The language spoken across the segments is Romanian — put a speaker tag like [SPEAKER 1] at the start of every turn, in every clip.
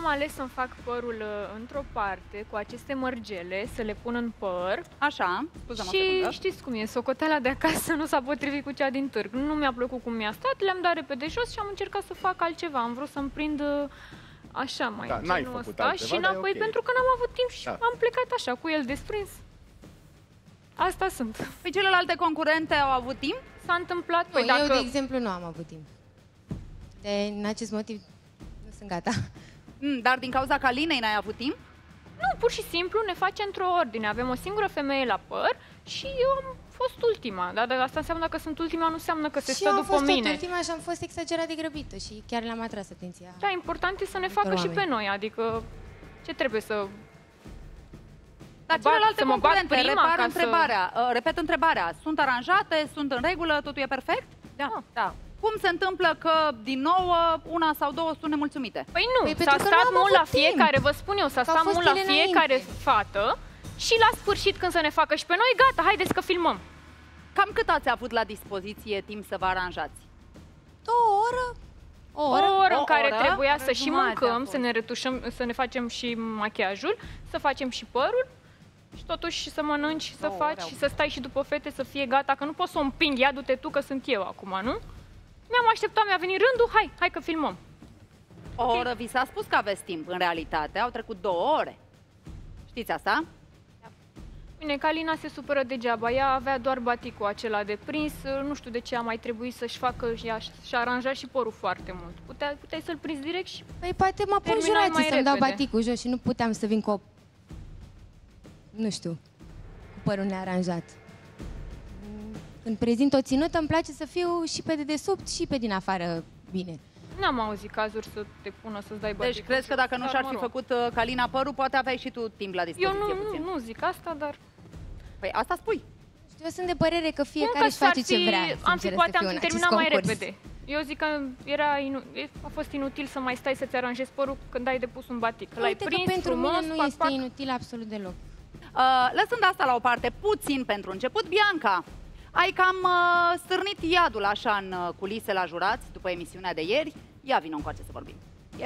[SPEAKER 1] am ales să-mi fac părul într-o parte, cu aceste mărgele, să le pun în păr.
[SPEAKER 2] Așa, scuză-mă o
[SPEAKER 1] Și
[SPEAKER 2] secundă.
[SPEAKER 1] știți cum e, socoteala de acasă nu s-a potrivit cu cea din târg. Nu mi-a plăcut cum mi-a stat, le-am dat repede jos și am încercat să fac altceva. Am vrut să-mi prind așa mai genul ăsta și înapoi, pentru că n-am avut timp și am plecat așa, cu el desprins. Asta sunt.
[SPEAKER 2] Păi celelalte concurente au avut timp?
[SPEAKER 1] S-a întâmplat,
[SPEAKER 3] Nu, eu, de exemplu, nu am avut timp. Din acest motiv, nu sunt gata.
[SPEAKER 2] Dar din cauza Calinei n-ai avut timp?
[SPEAKER 1] Nu, pur și simplu ne face într-o ordine. Avem o singură femeie la păr și eu am fost ultima. Dar asta înseamnă că sunt ultima, nu înseamnă că se stă după mine.
[SPEAKER 3] Și eu am fost ultima și am fost exagerat de grăbită și chiar le-am atras atenția.
[SPEAKER 1] Da, important e să ne facă și pe noi, adică ce trebuie să...
[SPEAKER 2] Dar celelalte concurente, repet întrebarea, sunt aranjate, sunt în regulă, totul e perfect?
[SPEAKER 3] Da.
[SPEAKER 2] Cum se întâmplă că, din nou, una sau două sunt nemulțumite?
[SPEAKER 1] Păi nu, s-a stat mult la fiecare, vă spun eu, s-a stat mult la fiecare fată și la sfârșit, când să ne facă și pe noi, gata, haideți că filmăm.
[SPEAKER 2] Cam cât ați avut la dispoziție timp să vă aranjați?
[SPEAKER 3] 2 ore.
[SPEAKER 1] O oră în care trebuia să și mâncăm, să ne retușăm, să ne facem și machiajul, să facem și părul și totuși să mănânci, să faci și să stai și după fete să fie gata, că nu poți să o împing, ia du-te tu că sunt eu acum, nu? Mi-am așteptat, mi-a venit rândul, hai că filmăm.
[SPEAKER 2] O oră vi s-a spus că aveți timp, în realitate au trecut 2 ore. Știți asta?
[SPEAKER 1] Bine, Calina se supără degeaba, ea avea doar baticul acela de prins, nu știu de ce a mai trebuit să-și facă și aranja și părul foarte mult. Puteai să-l prinzi direct și...
[SPEAKER 3] Păi poate mă pun jurații să-mi dau baticul jos și nu puteam să vin cu o... nu știu, cu părul nearanjat. Când prezint o ținută, îmi place să fiu și pe dedesubt și pe din afară bine.
[SPEAKER 1] N-am auzit cazuri să te pună să-ți dai baticul.
[SPEAKER 2] Deci crezi că dacă nu și-ar fi făcut Calina părul, poate aveai și tu timp la dispoziție puțin?
[SPEAKER 1] Eu nu zic asta, dar...
[SPEAKER 2] Păi asta spui.
[SPEAKER 3] Eu sunt de părere că fiecare își face ce vrea.
[SPEAKER 1] Poate am fi terminat mai repede. Eu zic că a fost inutil să mai stai să-ți aranjezi părul când ai depus un batic. L-ai prins
[SPEAKER 3] pentru
[SPEAKER 1] frumos,
[SPEAKER 3] mine nu este inutil absolut deloc.
[SPEAKER 2] Lăsând asta la o parte, puțin pentru început, Bianca, ai cam stârnit iadul așa în culise la jurați după emisiunea de ieri. Ia vină încoace să vorbim.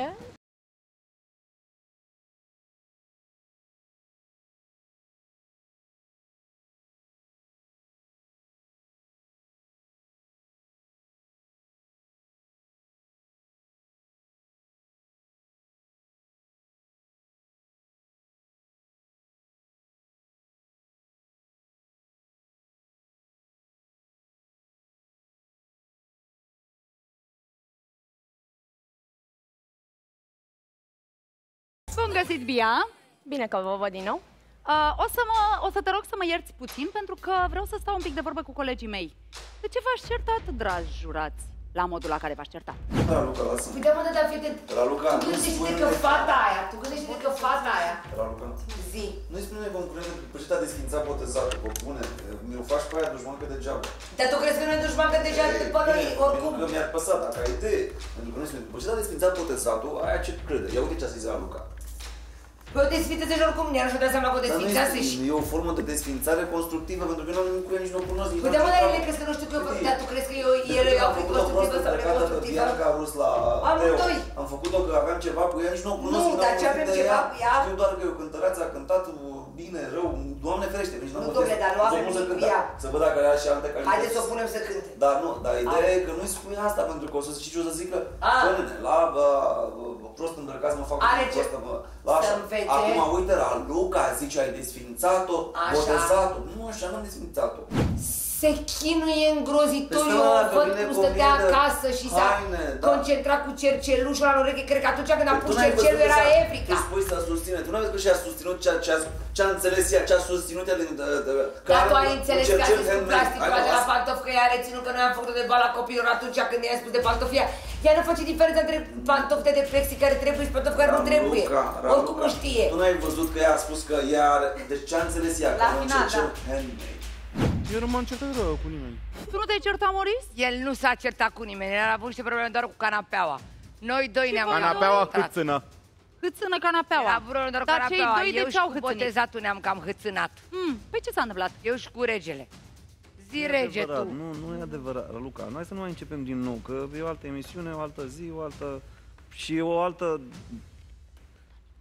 [SPEAKER 2] Bun găsit, Bia!
[SPEAKER 4] Bine că vă văd din nou.
[SPEAKER 2] O să te rog să mă ierți puțin, pentru că vreau să stau un pic de vorbă cu colegii mei. De ce v-aș certat, dragi jurați, la modul la care v-aș certa?
[SPEAKER 5] Da, Luca, lasă.
[SPEAKER 6] Uite, mă, dar fii
[SPEAKER 5] La Luca,
[SPEAKER 6] tu gândește-te că fata aia,
[SPEAKER 5] La Luca.
[SPEAKER 6] Zi.
[SPEAKER 5] Nu-i spune concurent că pe ce te-a desfințat botezată, pe bune, mi-o faci pe aia dușmancă degeaba.
[SPEAKER 6] Dar tu crezi că noi dușmancă deja după noi, oricum?
[SPEAKER 5] Pentru că mi-ar păsa, dacă ai idee. Pentru că nu-i spune, pe ce te-a desfințat botezatul, aia ce crede. Ia uite ce a zis la Luca.
[SPEAKER 6] Păi o desfințești oricum, ne-ar ajuta seama că o desfințasești.
[SPEAKER 5] E o formă de desfințare constructivă, pentru că eu n-am nimic cu ea, nici nu o cunosc.
[SPEAKER 6] Uite, mă, dar ele crezi că nu știu că eu, dar tu crezi că ele au făcut constructivă sau neconstructivă?
[SPEAKER 5] Bianca a vrut la
[SPEAKER 6] amândoi.
[SPEAKER 5] Am făcut-o că aveam ceva cu ea, nici nu o cunosc.
[SPEAKER 6] Nu, dar ce avem ceva cu ea?
[SPEAKER 5] Știu doar că e o cântăreață, a cântat bine, rău, Doamne ferește, nici n-am
[SPEAKER 6] dom'le, dar nu avem nimic cu ea.
[SPEAKER 5] Să văd dacă are și alte calități.
[SPEAKER 6] Haideți să o punem să cânte.
[SPEAKER 5] Dar nu, dar ideea e că nu-i spui asta, pentru că o să zici ce o să zică. Bă, la prost îmbrăcați mă fac prostă, mă. Acum uite la Luca, zici ai desfințat-o, botezat-o. Nu așa, n-am desfințat-o.
[SPEAKER 6] Se chinuie îngrozitor, eu văd cum stătea acasă și s-a concentrat cu cercelușul la ureche. Cred că atunci când a pus cercelul era Ebrica.
[SPEAKER 5] Tu spui să susține, tu n-ai văzut că și-a susținut ce-a înțeles ea, ce-a susținut ea din...
[SPEAKER 6] Dar tu ai înțeles că a zis cu plasticul de la pantof, că ea a reținut că noi am făcut-o de bala copilor atunci când i-am spus de pantofia. Ea nu face diferența între pantofte de plexi care trebuie și pantofi care nu trebuie. Oricum nu știe.
[SPEAKER 5] Tu n-ai văzut că ea a spus că ea are... Deci ce-a înțeles ea?
[SPEAKER 6] La final, da.
[SPEAKER 7] Eu nu m-am certat cu nimeni.
[SPEAKER 2] Tu nu te-ai certat, Moris?
[SPEAKER 6] El nu s-a certat cu nimeni, el a avut niște probleme doar cu canapeaua. Noi doi ne-am
[SPEAKER 7] Canapeaua cât țână?
[SPEAKER 2] Cât țână canapeaua?
[SPEAKER 6] Era vreo doar
[SPEAKER 2] dar
[SPEAKER 6] canapeaua,
[SPEAKER 2] cei doi de ce au hâțânit?
[SPEAKER 6] botezatul ne-am cam hâțânat.
[SPEAKER 2] Păi ce s-a întâmplat?
[SPEAKER 6] Eu și cu regele. Zi, rege, tu.
[SPEAKER 7] Nu e adevărat, Luca. Noi să nu mai începem din nou, că e o altă emisiune, o altă zi, o altă... și o altă...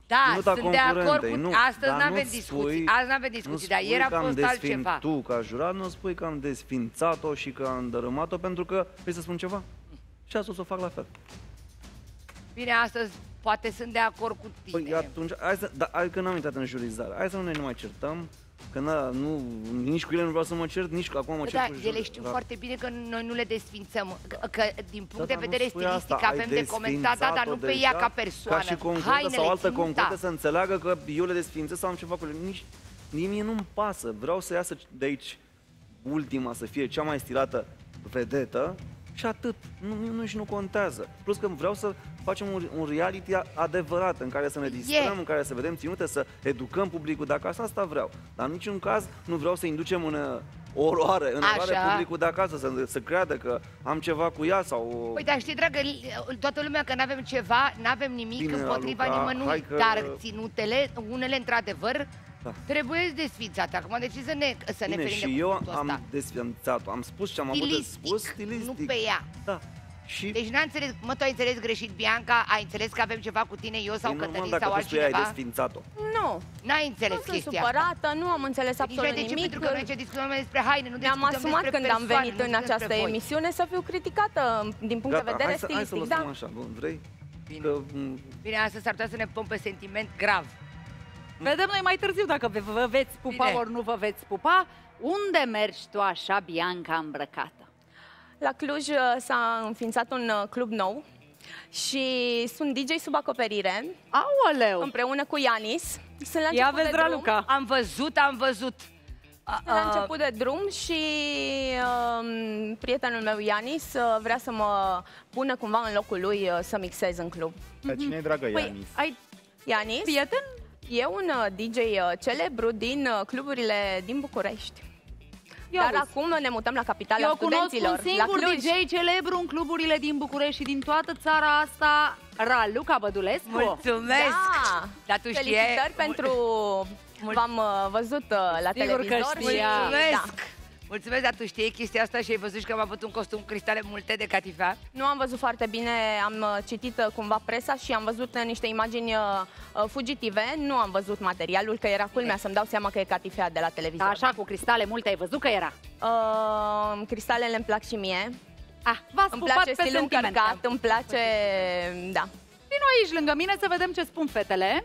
[SPEAKER 6] Da,
[SPEAKER 7] sunt
[SPEAKER 6] de acord cu...
[SPEAKER 7] Nu,
[SPEAKER 6] Astăzi nu avem discuții, azi nu avem discuții, dar ieri a fost altceva.
[SPEAKER 7] Tu, ca jurat, nu spui că am desfințat-o și că am dărâmat-o, pentru că, vrei să spun ceva? Și astăzi o să o fac la fel.
[SPEAKER 6] Bine, astăzi poate sunt de acord cu tine.
[SPEAKER 7] Păi atunci, hai că n-am intrat în jurizare, hai să nu ne mai certăm, că nici cu ele nu vreau să mă cert, nici acum mă cer cu jurizare.
[SPEAKER 6] Ele știu foarte bine că noi nu le desfințăm, că din punct de vedere stilistic avem de comentat, dar nu pe ea ca persoană.
[SPEAKER 7] Ca și concurentă sau altă concurentă să înțeleagă că eu le desfințez sau am ceva cu ele. Nici mie nu-mi pasă, vreau să iasă de aici ultima, să fie cea mai stilată vedetă și atât, nu contează. Plus că vreau să facem un reality adevărat, în care să ne distrăm, în care să vedem ținute, să educăm publicul, dacă asta vreau. Dar în niciun caz nu vreau să inducem în oroare publicul de acasă, să creadă că am ceva cu ea sau...
[SPEAKER 6] Păi, dar știi, dragă, toată lumea că n-avem ceva, n-avem nimic împotriva nimănui, dar ținutele, unele într-adevăr, trebuie desfințate. Acum, de ce să ne ferim de
[SPEAKER 7] eu am desfințat-o, am spus ce am avut de spus, stilistic.
[SPEAKER 6] Nu pe ea.
[SPEAKER 7] Da. Și...
[SPEAKER 6] Deci n-a înțeles, tu ai înțeles greșit, Bianca, ai înțeles că avem ceva cu tine, eu sau Cătălin sau altcineva?
[SPEAKER 7] Dacă tu ai desfințat-o.
[SPEAKER 4] Nu.
[SPEAKER 6] N-ai înțeles
[SPEAKER 4] chestia
[SPEAKER 6] asta.
[SPEAKER 4] Nu sunt supărată, nu am înțeles absolut nimic.
[SPEAKER 6] Pentru că noi ce discutăm despre haine, nu discutăm
[SPEAKER 4] despre persoane. Ne-am asumat când am venit în această emisiune să fiu criticată din punct de vedere stilistic.
[SPEAKER 7] Hai să lăsăm așa, vrei?
[SPEAKER 6] Bine, astăzi s-ar putea să ne pupăm pe sentiment grav.
[SPEAKER 2] Vedem noi mai târziu dacă vă veți pupa ori nu vă veți pupa. Unde mergi tu așa, Bianca, îmbrăcată?
[SPEAKER 4] La Cluj s-a înființat un club nou și sunt DJ sub acoperire.
[SPEAKER 2] Aoleu!
[SPEAKER 4] Împreună cu Ianis. Sunt la
[SPEAKER 2] Ia vezi, Raluca!
[SPEAKER 6] Am văzut!
[SPEAKER 4] La început de drum și prietenul meu Ianis vrea să mă pună cumva în locul lui să mixez în club.
[SPEAKER 7] Dar cine e, dragă, Ianis?
[SPEAKER 4] Ianis?
[SPEAKER 2] Prieten?
[SPEAKER 4] E un DJ celebru din cluburile din București. Dar acum ne mutăm la capitala studenților.
[SPEAKER 2] Eu cunosc un singur DJ celebru în cluburile din București și din toată țara asta, Raluca Bădulescu.
[SPEAKER 6] Mulțumesc!
[SPEAKER 4] Da, felicitări pentru... V-am văzut la televizor.
[SPEAKER 6] Mulțumesc! Mulțumesc, dar tu știi chestia asta și ai văzut că am avut un costum cristale multe de catifea?
[SPEAKER 4] Nu am văzut foarte bine, am citit cumva presa și am văzut niște imagini fugitive, nu am văzut materialul, că era culmea să-mi dau seama că e catifea de la televizor.
[SPEAKER 2] Da, așa, cu cristale multe, ai văzut că era?
[SPEAKER 4] Cristalele îmi plac și mie.
[SPEAKER 2] Îmi place stilul
[SPEAKER 4] încărcat, îmi place, da.
[SPEAKER 2] Vino aici lângă mine să vedem ce spun fetele.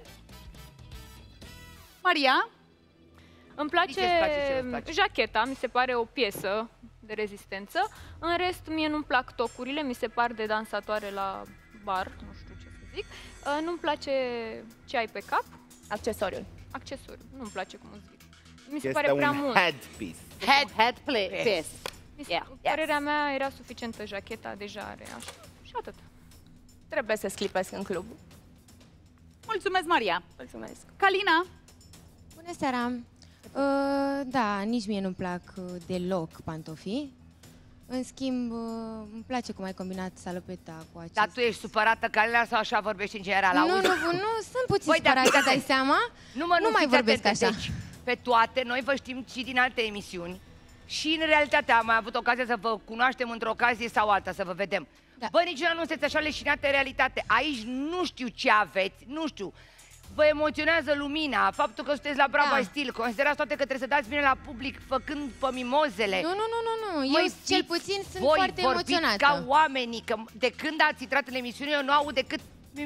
[SPEAKER 2] Maria?
[SPEAKER 1] Îmi place jacheta, mi se pare o piesă de rezistență. În rest, mie nu-mi plac tocurile, mi se par de dansatoare la bar, nu știu ce să zic. Nu-mi place ce ai pe cap.
[SPEAKER 4] Accesoriul.
[SPEAKER 1] Nu-mi place cum îți zic. Mi se pare prea mult.
[SPEAKER 2] Headpiece.
[SPEAKER 1] Părerea mea era suficientă jacheta, deja are așa. Și atât.
[SPEAKER 4] Trebuie să sclipesc în club.
[SPEAKER 2] Mulțumesc, Maria.
[SPEAKER 4] Mulțumesc.
[SPEAKER 2] Calina?
[SPEAKER 3] Bună seara. Da, nici mie nu-mi plac deloc pantofii. În schimb, îmi place cum ai combinat salopeta cu acest...
[SPEAKER 6] Dar tu ești supărată, Calina, sau așa vorbești în general?
[SPEAKER 3] Nu, sunt puțin supărată, dai seama? Nu mai vorbesc așa.
[SPEAKER 6] Deci, pe toate, noi vă știm și din alte emisiuni și în realitate am mai avut ocazia să vă cunoaștem într-o ocazie sau alta, să vă vedem. Da. Bă, niciodată nu sunteți așa leșinate în realitate. Aici nu știu ce aveți, nu știu. Vă emoționează lumina, faptul că sunteți la Bravo Stil, considerați toate că trebuie să dați bine la public făcând pămimozele.
[SPEAKER 3] Nu, eu cel puțin sunt foarte emoționată.
[SPEAKER 6] Ca oamenii, că de când ați intrat în emisiune eu nu aud decât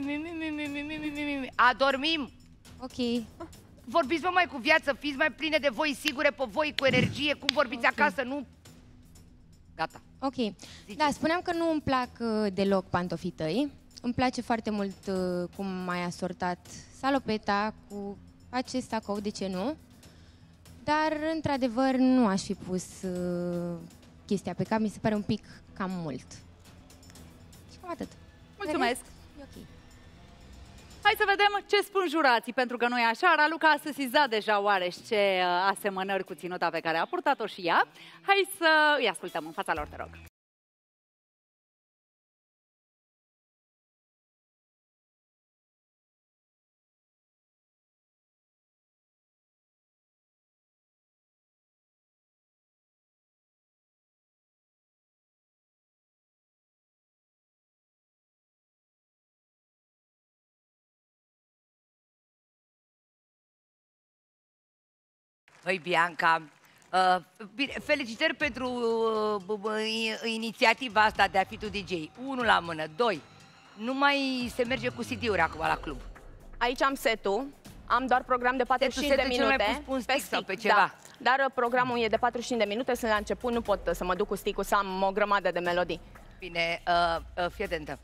[SPEAKER 6] adormim.
[SPEAKER 3] Ok.
[SPEAKER 6] Vorbiți mai cu viață, fiți mai pline de voi, sigure pe voi, cu energie, cum vorbiți acasă, nu... Gata.
[SPEAKER 3] Ok. Da, spuneam că nu îmi plac deloc pantofii tăi. Îmi place foarte mult cum ai asortat salopeta cu acest sacou, de ce nu? Dar, într-adevăr, nu aș fi pus chestia pe cap, mi se pare un pic cam mult. Și cam atât.
[SPEAKER 2] Mulțumesc!
[SPEAKER 3] E ok.
[SPEAKER 2] Hai să vedem ce spun jurații, pentru că nu e așa. Raluca a sesizat deja oarește asemănări cu ținuta pe care a purtat-o și ea. Hai să îi ascultăm în fața lor, te rog.
[SPEAKER 8] Păi, Bianca, bine, felicitări pentru inițiativa asta de a fi tu DJ. 1 la mână, 2. Nu mai se merge cu CD-uri acum la club.
[SPEAKER 4] Aici am setul, am doar program de 45 de minute.
[SPEAKER 8] Setul mai pus un stick sau pe ceva.
[SPEAKER 4] Da. Dar programul e de 45 de minute, sunt la început, nu pot să mă duc cu stick-ul, să am o grămadă de melodii.
[SPEAKER 8] Bine, fii atentă.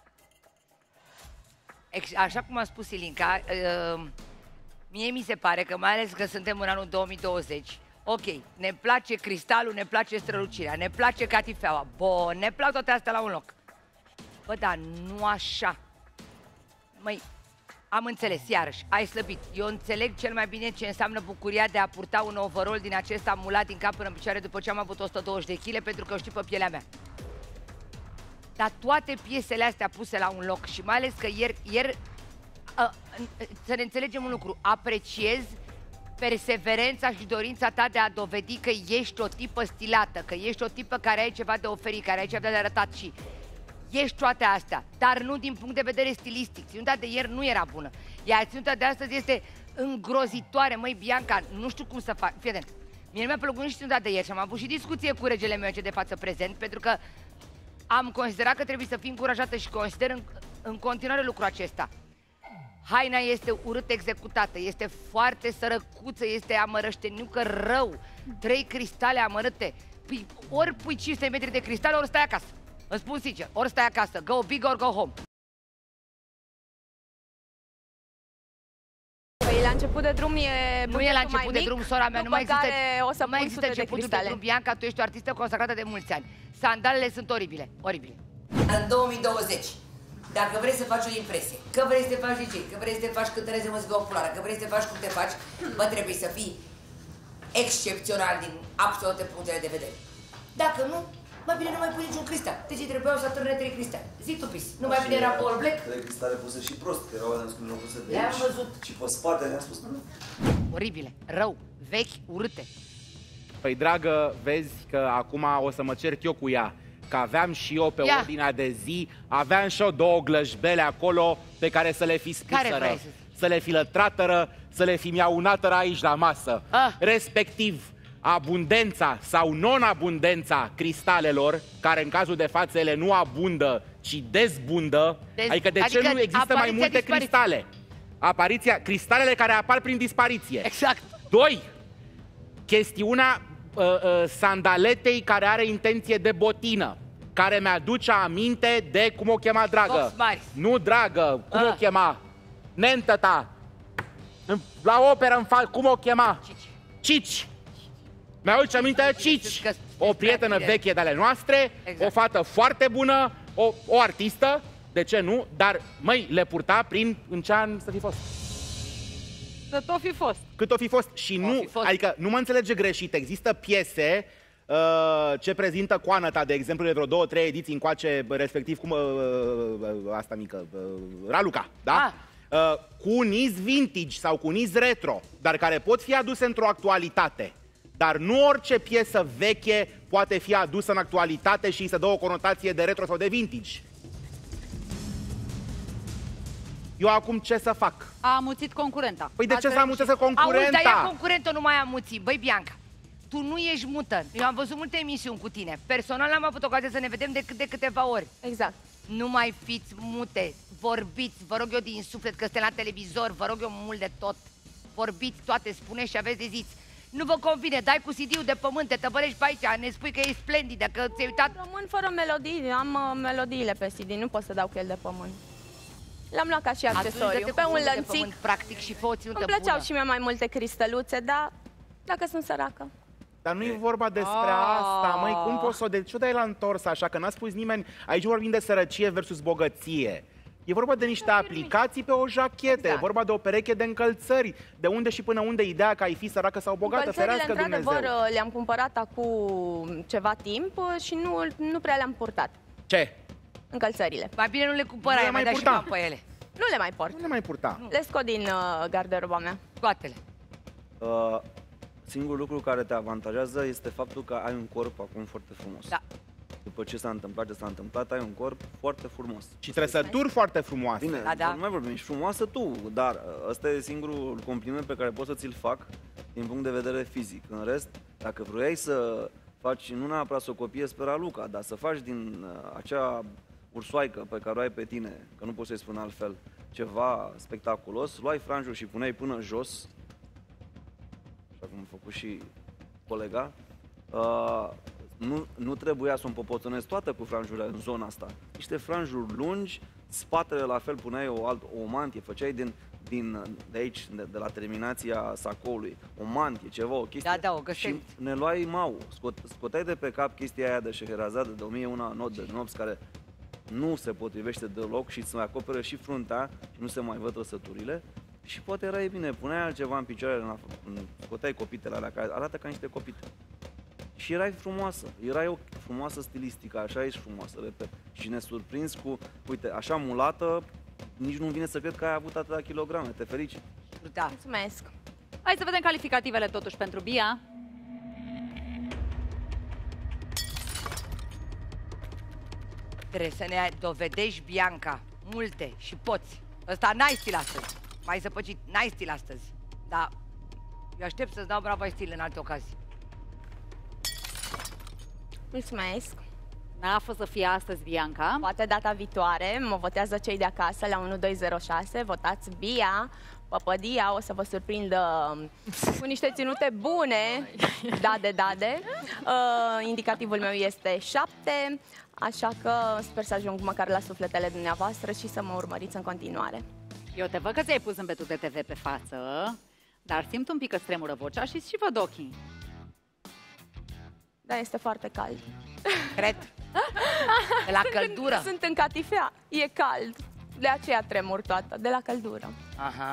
[SPEAKER 8] Așa cum a spus Ilinca, mie mi se pare că, mai ales că suntem în anul 2020, ok, ne place cristalul, ne place strălucirea, ne place catifeaua, bun, ne plac toate astea la un loc. Bă, dar nu așa. Măi, am înțeles, iarăși, ai slăbit. Eu înțeleg cel mai bine ce înseamnă bucuria de a purta un overall din acesta mulat din cap până în picioare după ce am avut 120 de kg, pentru că știu pe pielea mea. Dar toate piesele astea puse la un loc și mai ales că ieri să ne înțelegem un lucru, apreciez perseverența și dorința ta de a dovedi că ești o tipă stilată, că ești o tipă care ai ceva de oferit, care ai ceva de arătat și ești toate astea, dar nu din punct de vedere stilistic. Ținuta de ieri nu era bună, iar ținuta de astăzi este îngrozitoare. Măi, Bianca, nu știu cum să fac. Fii atent, mie nu mi-a plăcut nici ținuta de ieri și am avut și discuție cu regele meu ce de față prezent, pentru că am considerat că trebuie să fii încurajată și consider în continuare lucrul acesta. Haina este urât executată, este foarte sărăcuță, este amărășteniucă rău. 3 cristale amărâte. Păi, ori pui 500 metri de cristale, ori stai acasă. Îți spun sincer, ori stai acasă. Go big or go home.
[SPEAKER 4] Păi la început de drum e...
[SPEAKER 8] Nu e la început de drum, sora mea, nu mai există,
[SPEAKER 4] o să
[SPEAKER 8] mai există începutul de drum. Bianca, tu ești o artistă consacrată de mulți ani. Sandalele sunt oribile, oribile.
[SPEAKER 6] În 2020, dacă vrei să faci o impresie, că vrei să te faci DJ, că vrei să te faci cântăresc de muzică populară, că vrei să te faci cum te faci, bă, trebuie să fii excepțional din absolute punctele de vedere. Dacă nu, mai bine nu mai pui niciun cristal. Deci trebuiau să atârne 3 cristale. Zi tu, Pis. Nu mai bine era Paul Black?
[SPEAKER 5] 3 cristale puse și prost, că erau alea nu puse de
[SPEAKER 6] le-am
[SPEAKER 5] aici.
[SPEAKER 6] văzut.
[SPEAKER 5] Și pe spate le-am spus.
[SPEAKER 8] Oribile, rău, vechi, urâte.
[SPEAKER 9] Păi, dragă, vezi că acum o să mă cert eu cu ea. Că aveam și eu pe ordinea de zi, aveam și eu 2 glășbele acolo pe care să le fi spuțără, să le fi lătratără, să le fi miaunatără aici la masă. Respectiv, abundența sau non-abundența cristalelor, care în cazul de față ele nu abundă, ci dezbundă, adică de ce nu există mai multe cristale? Cristalele care apar prin dispariție.
[SPEAKER 8] Exact.
[SPEAKER 9] 2. Chestiunea sandaletei care are intenție de botină, care mi-aduce aminte de, cum o chema, dragă? Nu, dragă, cum o chema? Nentă ta. La operă, cum o chema? Cici. Mi-aduce aminte de Cici. O prietenă veche de ale noastre, o fată foarte bună, o artistă, de ce nu? Dar, măi, le purta în ce an să fi fost?
[SPEAKER 10] Cât o fi fost.
[SPEAKER 9] Cât o fi fost. Și nu, adică nu mă înțelege greșit, există piese ce prezintă coana ta, de exemplu, de vreo 2-3 ediții încoace, respectiv cum asta mică, Raluca, da? Cu niz vintage sau cu niz retro, dar care pot fi aduse într-o actualitate. Dar nu orice piesă veche poate fi adusă în actualitate și îi se dă o conotație de retro sau de vintage. Eu acum ce să fac?
[SPEAKER 2] A amuțit concurenta.
[SPEAKER 9] Păi de ce să amuțească concurenta?
[SPEAKER 8] Auzi, dar ea concurentă nu mai amuți. Băi, Bianca, tu nu ești mută. Eu am văzut multe emisiuni cu tine. Personal am avut ocazia să ne vedem de câteva ori.
[SPEAKER 4] Exact.
[SPEAKER 8] Nu mai fiți mute. Vorbiți, vă rog eu din suflet, că suntem la televizor, vă rog eu mult de tot. Vorbiți toate, spuneți și aveți de zis. Nu vă convine, dai cu CD-ul de pământ, te tăvărești pe aici, ne spui că e splendidă, că ți-ai uitat.
[SPEAKER 4] Rămân fără melodii, am melodiile pe CD, nu pot să dau cu el de pământ. L-am luat ca și accesoriu, pe un lănțic.
[SPEAKER 8] Practic și fă o ținută bună.
[SPEAKER 4] Îmi plăceau și mie mai multe cristăluțe, dar dacă sunt săracă.
[SPEAKER 9] Dar nu e vorba despre asta, măi, cum poți să o... De ce o dai la întors așa, că n-a spus nimeni, aici vorbim de sărăcie versus bogăție. E vorba de niște aplicații pe o jachetă, e vorba de o pereche de încălțări. De unde și până unde ideea că ai fi săracă sau bogată, ferească Dumnezeu.
[SPEAKER 4] Într-adevăr, le-am cumpărat acum ceva timp și nu prea le-am purtat.
[SPEAKER 9] Ce?
[SPEAKER 4] Încălțările.
[SPEAKER 8] Mai bine nu le cumpărai, mai dai și bani pe ele.
[SPEAKER 4] Nu le mai port.
[SPEAKER 9] Nu le mai purta.
[SPEAKER 4] Le scot din garderoba mea.
[SPEAKER 8] Scoate-le.
[SPEAKER 7] Singurul lucru care te avantajează este faptul că ai un corp acum foarte frumos.
[SPEAKER 8] Da.
[SPEAKER 7] După ce s-a întâmplat ce s-a întâmplat, ai un corp foarte frumos.
[SPEAKER 9] Și trăsături foarte frumoase.
[SPEAKER 7] Bine, nu mai vorbim, ești frumoasă tu, dar ăsta e singurul compliment pe care pot să ți-l fac. din punct de vedere fizic. În rest, dacă vroiai să faci, nu neapărat să o copiezi pe Raluca, dar să faci din acea ursoaică pe care o ai pe tine, că nu pot să-i spun altfel, ceva spectaculos, luai franjul și puneai până jos, așa cum a făcut și colega, nu trebuia să o împopoțănezi toată cu franjurile în zona asta. Niște franjuri lungi, spatele la fel puneai o mantie, făceai de aici, de la terminația sacoului, o mantie, ceva, o chestie.
[SPEAKER 8] Da, o găsești.
[SPEAKER 7] Și ne luai mau, scoteai de pe cap chestia aia de Scheherazade, de 1001 note de nopți, care nu se potrivește deloc și îți mai acoperă și fruntea și nu se mai văd trăsăturile. Și poate erai bine, puneai altceva în picioare, scoteai copitele alea, care arată ca niște copite. Și erai frumoasă, erai o frumoasă stilistică, așa ești frumoasă, repet. Și ne surprins cu, uite, așa mulată, nici nu vine să cred că ai avut atâtea kilograme, te felicit.
[SPEAKER 4] Da. Mulțumesc.
[SPEAKER 2] Hai să vedem calificativele totuși pentru Bia.
[SPEAKER 8] Trebuie să ne dovedești, Bianca, multe și poți. Ăsta n-ai stil astăzi, mai zăpăcit, n-ai stil astăzi. Dar eu aștept să-ți dau bravo stil în alte ocazii.
[SPEAKER 4] Mulțumesc.
[SPEAKER 2] N-a fost să fie astăzi, Bianca.
[SPEAKER 4] Poate data viitoare mă votează cei de acasă la 1206. Votați Bia, Păpădia, o să vă surprindă cu niște ținute bune. Dade. Indicativul meu este 7, așa că sper să ajung măcar la sufletele dumneavoastră și să mă urmăriți în continuare.
[SPEAKER 2] Eu te văd că ți-ai pus zâmbetul de TV pe față, dar simt un pic că tremură vocea și văd ochii.
[SPEAKER 4] Da, este foarte cald.
[SPEAKER 8] Cred. De la căldură.
[SPEAKER 4] Sunt în catifea, e cald. De aceea tremur toată, de la căldură.
[SPEAKER 8] Aha.